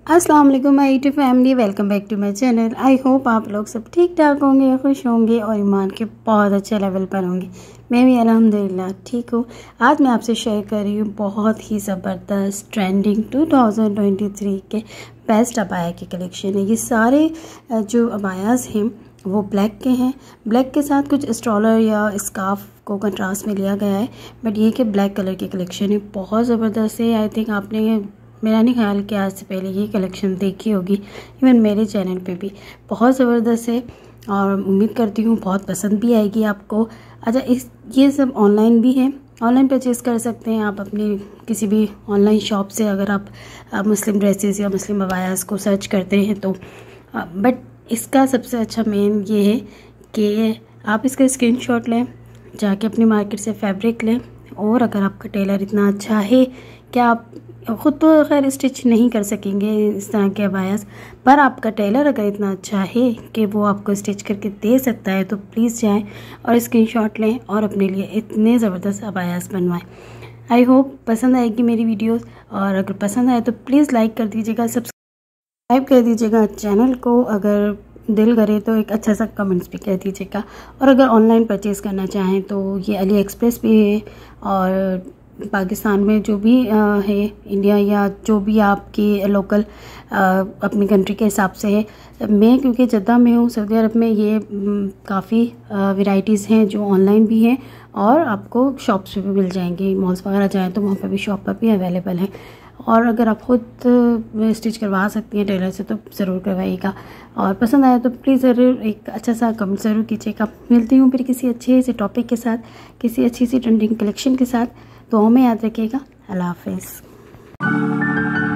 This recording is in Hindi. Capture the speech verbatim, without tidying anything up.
अस्सलाम वालेकुम my YouTube family, welcome back to my channel. I hope आप लोग सब ठीक ठाक होंगे, खुश होंगे और ईमान के बहुत अच्छे लेवल पर होंगे। मैं भी अल्हम्दुलिल्लाह ठीक हूँ। आज मैं आपसे शेयर कर रही हूँ बहुत ही ज़बरदस्त ट्रेंडिंग दो हज़ार तेईस के बेस्ट अबाया की कलेक्शन है। ये सारे जो अबायास हैं वो ब्लैक के हैं। ब्लैक के साथ कुछ स्ट्रॉलर या स्कार्फ को कंट्रास्ट में लिया गया है, बट ये कि ब्लैक कलर की कलेक्शन है, बहुत ज़बरदस्त है। आई थिंक आपने, मेरा नहीं ख्याल कि आज से पहले ये कलेक्शन देखी होगी, इवन मेरे चैनल पे भी बहुत ज़बरदस्त है और उम्मीद करती हूँ बहुत पसंद भी आएगी आपको। अच्छा, इस ये सब ऑनलाइन भी है, ऑनलाइन परचेज़ कर सकते हैं आप अपनी किसी भी ऑनलाइन शॉप से। अगर आप, आप मुस्लिम ड्रेसेस या मुस्लिम अबायास को सर्च करते हैं तो, बट इसका सबसे अच्छा मेन ये है कि आप इसका स्क्रीनशॉट लें, जाके अपनी मार्केट से फैब्रिक लें, और अगर आपका टेलर इतना अच्छा है कि आप ख़ुद तो खैर स्टिच नहीं कर सकेंगे इस तरह के अबायास, पर आपका टेलर अगर इतना अच्छा है कि वो आपको स्टिच करके दे सकता है तो प्लीज़ जाएं और स्क्रीनशॉट लें और अपने लिए इतने ज़बरदस्त अबायास बनवाएं। आई होप पसंद आएगी मेरी वीडियोस, और अगर पसंद आए तो प्लीज़ लाइक कर दीजिएगा, सब्सक्राइब कर दीजिएगा चैनल को। अगर दिल करे तो एक अच्छा सा कमेंट्स भी कर दीजिएगा। और अगर ऑनलाइन परचेज़ करना चाहें तो ये अली एक्सप्रेस भी है, और पाकिस्तान में जो भी है, इंडिया या जो भी आपकी लोकल अपनी कंट्री के हिसाब से है। मैं क्योंकि जद्दा में हूँ, सऊदी अरब में, ये काफ़ी वैरायटीज़ हैं जो ऑनलाइन भी हैं और आपको शॉप्स पे भी मिल जाएंगी। मॉल्स वगैरह जाएँ तो वहाँ पे भी, शॉप पर भी अवेलेबल हैं। और अगर आप खुद स्टिच करवा सकती हैं टेलर से तो ज़रूर करवाइएगा, और पसंद आया तो प्लीज़ ज़रूर एक अच्छा सा कमेंट ज़रूर कीजिएगा। मिलती हूँ फिर किसी अच्छे से टॉपिक के साथ, किसी अच्छी सी ट्रेंडिंग कलेक्शन के साथ। तो हमें याद रखिएगा। अल्लाह हाफ़िज़।